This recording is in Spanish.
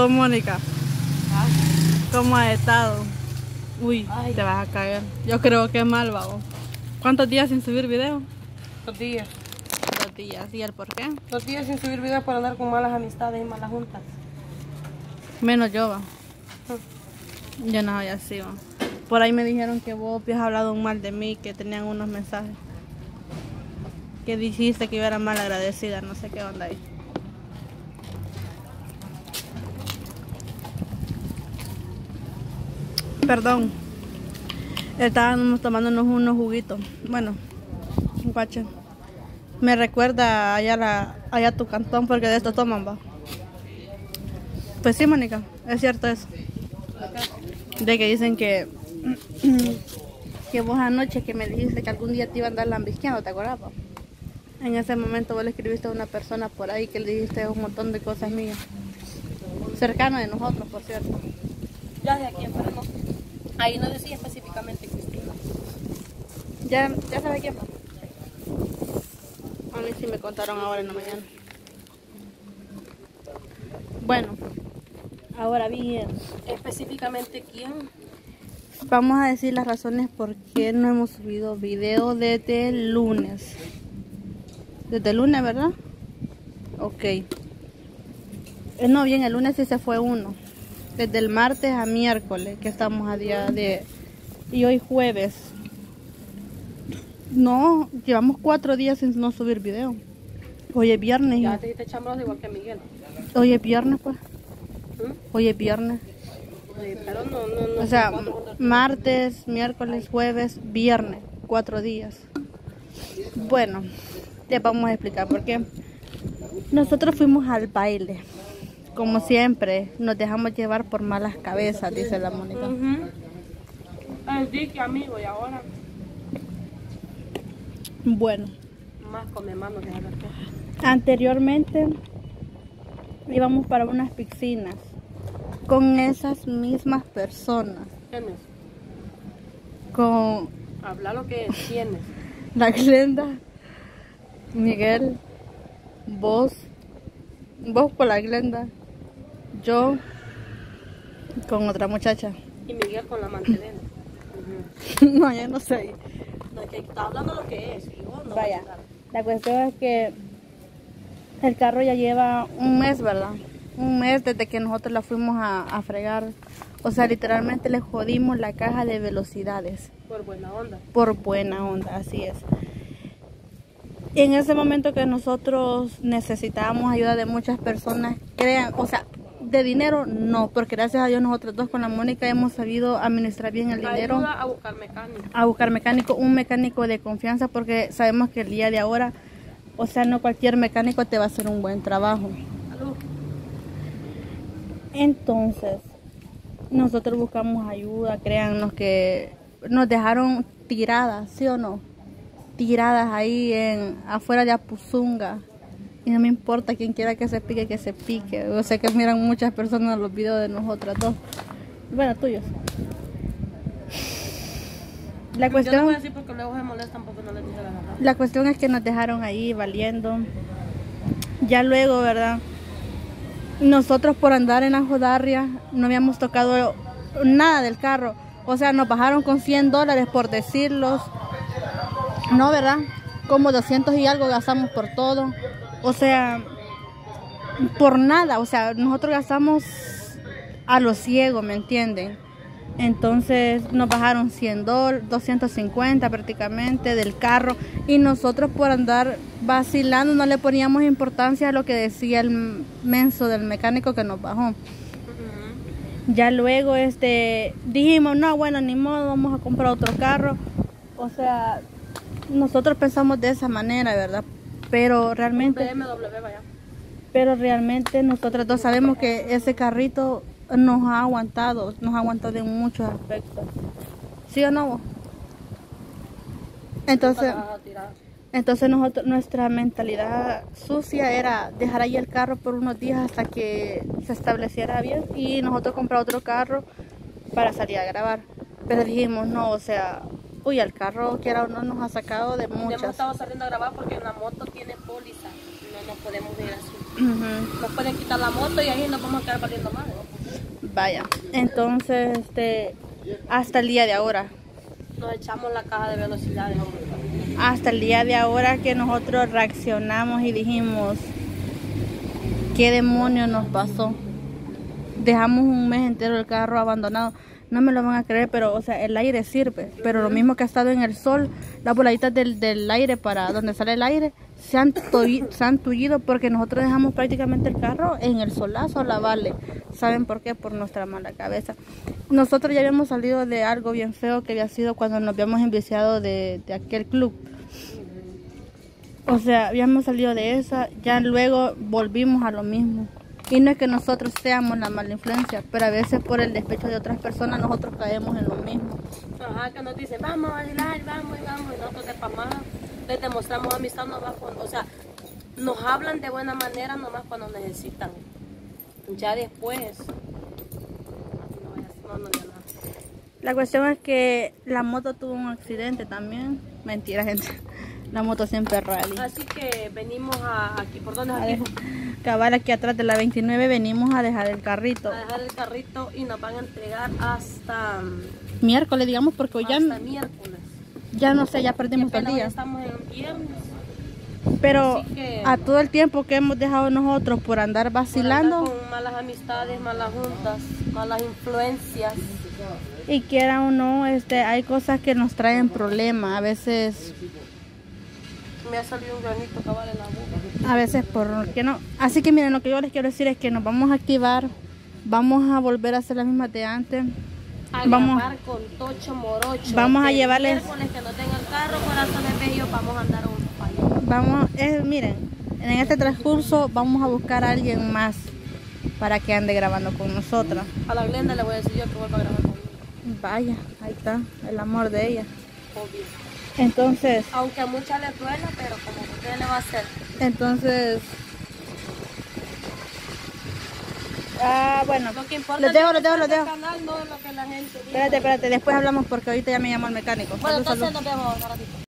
Mónica, ¿Ah? ¿cómo has estado? Uy, Ay. te vas a caer. Yo creo que es mal, babo. ¿Cuántos días sin subir video? 2 días. 2 días. ¿Y el por qué? 2 días sin subir videos por andar con malas amistades y malas juntas. Menos yo, va. Yo no soy así, va. Por ahí me dijeron que vos habías hablado mal de mí, que tenían unos mensajes. Que dijiste que yo era mal agradecida, no sé qué onda ahí. Perdón. Estábamos tomándonos unos juguitos. Bueno, guache. Me recuerda allá a tu cantón porque de esto toman, va. Pues sí, Mónica, es cierto eso. De que dicen que vos anoche que me dijiste que algún día te iba a andar lambisqueando, ¿te acuerdas, pa? En ese momento vos le escribiste a una persona por ahí que le dijiste un montón de cosas mías. Cercana de nosotros, por cierto. Ya de aquí, pero no. Ahí no decía específicamente Cristina. ¿Ya sabes quién, pa? A mí sí me contaron ahora en la mañana. Bueno, ahora bien, ¿Específicamente quién? vamos a decir las razones por qué no hemos subido video desde el lunes. Desde el lunes, ¿verdad? Ok. No, bien, el lunes sí se fue uno. Desde el martes a miércoles, que estamos a día de... Y hoy jueves. No, llevamos 4 días sin no subir video. Hoy es viernes. Ya te dijiste chambroso igual que Miguel. Hoy es viernes, pues. ¿Mm? Hoy es viernes. Pero no. O sea, martes, miércoles, jueves, viernes. 4 días. Bueno, te vamos a explicar por qué. Nosotros fuimos al baile. Como siempre, nos dejamos llevar por malas cabezas, dice la Mónica. El dique amigo y ahora Bueno, más come manos de ver qué. anteriormente íbamos para unas piscinas con esas mismas personas. ¿Tienes? Con Habla lo que tienes. la Glenda, Miguel, vos por la Glenda, yo con otra muchacha. Y Miguel con la mantelena. No, ya no sé. No, es que está hablando lo que es. Y vos no Vaya, vas a hablar. la cuestión es que el carro ya lleva un mes, ¿verdad? Un mes desde que nosotros la fuimos a fregar. O sea, literalmente le jodimos la caja de velocidades. Por buena onda. Por buena onda, así es. Y en ese momento que nosotros necesitábamos ayuda de muchas personas, crean, o sea, de dinero no, porque gracias a Dios nosotros dos con la Mónica hemos sabido administrar bien el dinero. Ayuda a buscar mecánico. A buscar mecánico, un mecánico de confianza, porque sabemos que el día de ahora, o sea, no cualquier mecánico te va a hacer un buen trabajo. Salud. Entonces, nosotros buscamos ayuda, créannos que nos dejaron tiradas, ¿sí o no? Tiradas ahí afuera de Apuzunga. Y no me importa quien quiera que se pique. O sea que miran muchas personas los videos de nosotras dos. Bueno, tuyos. La Yo no cuestión, voy a decir porque luego se molestan porque no les dice la verdad. la cuestión es que nos dejaron ahí valiendo. Ya luego, ¿verdad? Nosotros por andar en la jodarria no habíamos tocado nada del carro. O sea, nos bajaron con $100 por decirlos. No, ¿verdad? Como 200 y algo gastamos por todo. O sea, por nada. O sea, nosotros gastamos a lo ciego, ¿me entienden? Entonces nos bajaron $100, 250 prácticamente del carro. Y nosotros por andar vacilando no le poníamos importancia a lo que decía el menso del mecánico que nos bajó. Ya luego dijimos, no, bueno, ni modo, vamos a comprar otro carro. O sea, nosotros pensamos de esa manera, ¿verdad? Pero realmente nosotros dos sabemos que ese carrito nos ha aguantado en muchos aspectos. ¿Sí o no? Entonces nuestra mentalidad sucia era dejar ahí el carro por unos días hasta que se estableciera bien y nosotros comprar otro carro para salir a grabar. Pero dijimos, no, o sea, uy, el carro quiera o no nos ha sacado de muchas. Hemos estado saliendo a grabar porque la moto tiene póliza, no nos podemos ir así. Ujú. Nos pueden quitar la moto y ahí nos vamos a quedar valiendo más. Vaya, entonces, hasta el día de ahora, Nos echamos la caja de velocidades. hasta el día de ahora que nosotros reaccionamos y dijimos, ¿qué demonio nos pasó? Dejamos un mes entero el carro abandonado. No me lo van a creer, pero o sea, el aire sirve. Pero lo mismo que ha estado en el sol, las boladitas del aire para donde sale el aire, se han tullido porque nosotros dejamos prácticamente el carro en el solazo a la vale. ¿Saben por qué? Por nuestra mala cabeza. Nosotros ya habíamos salido de algo bien feo que había sido cuando nos habíamos enviciado de aquel club. O sea, habíamos salido de esa, ya luego volvimos a lo mismo. Y no es que nosotros seamos la mala influencia, pero a veces por el despecho de otras personas nosotros caemos en lo mismo. Ajá, que nos dicen, vamos a bailar, vamos, y nosotros de pamá les demostramos amistad nomás cuando, o sea, nos hablan de buena manera nomás cuando necesitan. Ya después, no, ya nada. La cuestión es que la moto tuvo un accidente también. Mentira, gente. La moto siempre es rally. Así que venimos aquí, ¿por dónde es aquí? Cabal, aquí atrás de la 29 venimos a dejar el carrito. A dejar el carrito y nos van a entregar hasta Miércoles, digamos, porque hoy hasta miércoles. ya no sé, ya perdimos todo el Apenas día. estamos en viernes. Pero Así que, a todo el tiempo que hemos dejado nosotros por andar vacilando, por andar con malas amistades, malas juntas, malas influencias. y quiera o no, hay cosas que nos traen problemas. A veces Me ha salido un granito cabal en la boca. A veces por qué no. Así que miren, lo que yo les quiero decir es que nos vamos a activar, vamos a volver a hacer las mismas de antes. A Vamos, grabar con tocho morocho. vamos a El llevarles, miércoles que no tenga el carro, corazones bellos, vamos a andar a un fallo. vamos, miren, en este transcurso vamos a buscar a alguien más para que ande grabando con nosotras. A la Glenda le voy a decir yo que vuelva a grabar conmigo. Vaya, ahí está, el amor de ella. Obvio. Entonces, Aunque a muchas les duela, pero como que usted le va a hacer. entonces, bueno, Lo que importa los dejo. es el canal, no lo que la gente dice. Espérate, después hablamos porque ahorita ya me llamó el mecánico. Bueno, Salud, entonces salud. nos vemos ahora.